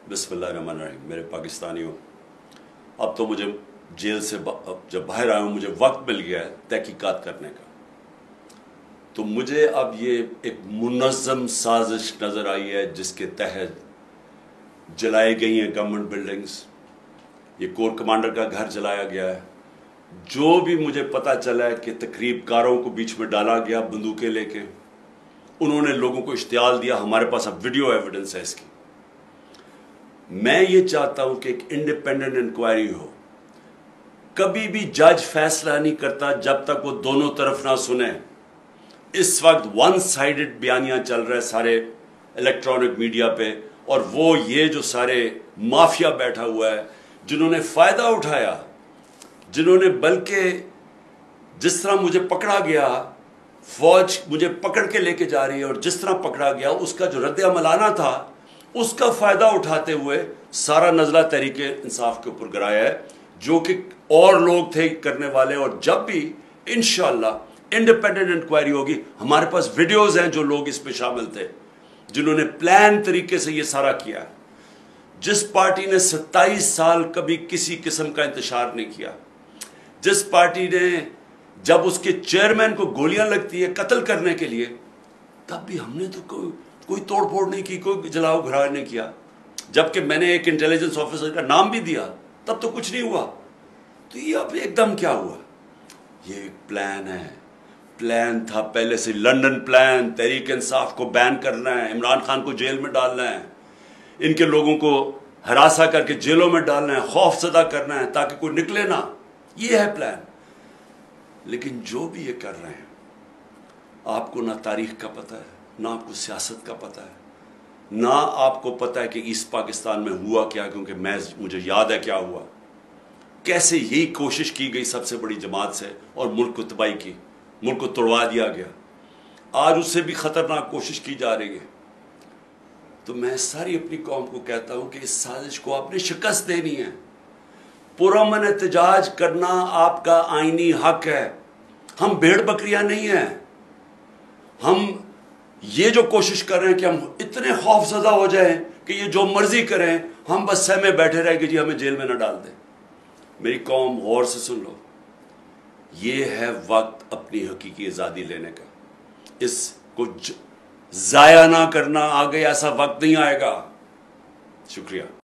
बिस्मिल्लाहिर्रहमानिर्रहीम। मेरे पाकिस्तानियों, अब तो मुझे जेल से जब बाहर आया हूँ मुझे वक्त मिल गया है तहकीकात करने का। तो मुझे अब ये एक मुनज़्ज़म साजिश नज़र आई है जिसके तहत जलाई गई हैं गवर्नमेंट बिल्डिंग्स, ये कोर कमांडर का घर जलाया गया है। जो भी मुझे पता चला है कि तकरीबकारों को बीच में डाला गया बंदूकें लेके, उन्होंने लोगों को इश्तियाल दिया। हमारे पास अब वीडियो एविडेंस है इसकी। मैं ये चाहता हूं कि एक इंडिपेंडेंट इंक्वायरी हो। कभी भी जज फैसला नहीं करता जब तक वो दोनों तरफ ना सुने। इस वक्त वन साइडेड बयानियां चल रहे सारे इलेक्ट्रॉनिक मीडिया पे, और वो ये जो सारे माफिया बैठा हुआ है जिन्होंने फायदा उठाया, जिन्होंने बल्कि जिस तरह मुझे पकड़ा गया, फौज मुझे पकड़ के लेके जा रही है और जिस तरह पकड़ा गया उसका जो रद्द अमल आना था उसका फायदा उठाते हुए सारा नजला तहरीके इंसाफ के ऊपर गिराया है, जो कि और लोग थे करने वाले। और जब भी इंशाअल्लाह इंडिपेंडेंट इंक्वायरी होगी, हमारे पास वीडियोस हैं जो लोग इसमें शामिल थे जिन्होंने प्लान तरीके से ये सारा किया है। जिस पार्टी ने 27 साल कभी किसी किस्म का इंतशार नहीं किया, जिस पार्टी ने जब उसके चेयरमैन को गोलियां लगती है कत्ल करने के लिए, तब भी हमने तो कोई तोड़फोड़ नहीं की, कोई जलाओ घराव नहीं किया। जबकि मैंने एक इंटेलिजेंस ऑफिसर का नाम भी दिया तब तो कुछ नहीं हुआ। तो ये अब एकदम क्या हुआ? ये एक प्लान है, प्लान था पहले से, लंदन प्लान। तहरीक इंसाफ को बैन करना है, इमरान खान को जेल में डालना है, इनके लोगों को हरासा करके जेलों में डालना है, खौफ ज़दा करना है ताकि कोई निकले ना। ये है प्लान। लेकिन जो भी ये कर रहे हैं, आपको ना तारीख का पता है, ना आपको सियासत का पता है, ना आपको पता है कि ईस्ट पाकिस्तान में हुआ क्या, क्योंकि मुझे याद है क्या हुआ। कैसे यही कोशिश की गई सबसे बड़ी जमात से और मुल्क को तबाही की, मुल्क को तोड़वा दिया गया। आज उससे भी खतरनाक कोशिश की जा रही है। तो मैं सारी अपनी कौम को कहता हूं कि इस साजिश को आपने शिकस्त देनी है। पुरअमन एहतजाज करना आपका आईनी हक है। हम भेड़ बकरियां नहीं हैं। हम ये जो कोशिश कर रहे हैं कि हम इतने खौफजदा हो जाएं कि ये जो मर्जी करें, हम बस सहमे बैठे रहे कि जी हमें जेल में ना डाल दें। मेरी कौम गौर से सुन लो, ये है वक्त अपनी हकीकी आज़ादी लेने का। इसको जाया ना करना, आगे ऐसा वक्त नहीं आएगा। शुक्रिया।